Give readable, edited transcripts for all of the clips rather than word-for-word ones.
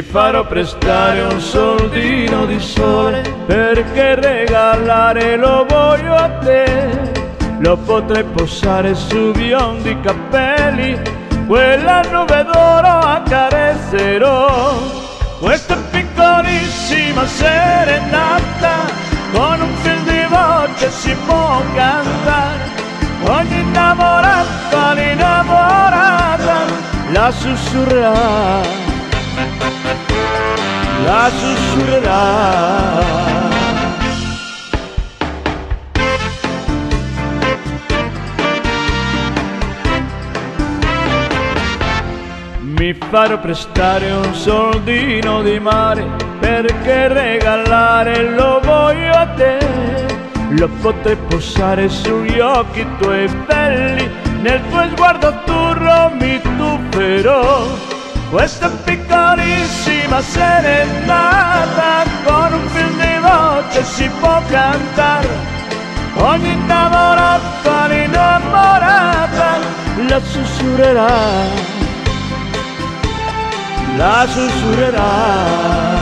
farò prestare un soldino di sole, perché regalare lo voglio a te. Lo potrei posare su biondi capelli, quella nube d'oro accarezzerò. Questa piccolissima serenata, con un fil di voce si può cantare. Ogni innamorata, l'innamorata la sussurrerà, la sussurrerà. Mi farò prestare un soldino di mare, perché regalare lo voglio a te. Lo potrei posare sugli occhi tuoi belli, nel tuo sguardo azzurro mi tufferò. Questa piccolissima serenata, con un fil di voce si può cantare. Ogni innamorata, l'innamorata la sussurrerà, la sussurrerà.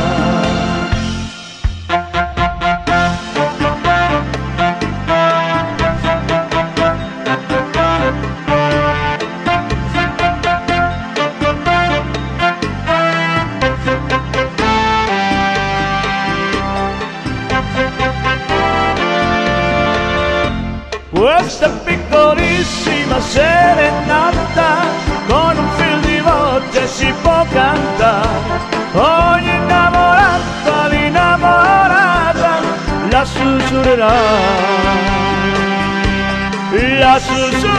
Questa piccolissima serenata, con un fil di voce si può cantare. Ogni innamorata, l'innamorata la sussurrerà, la sussurrerà.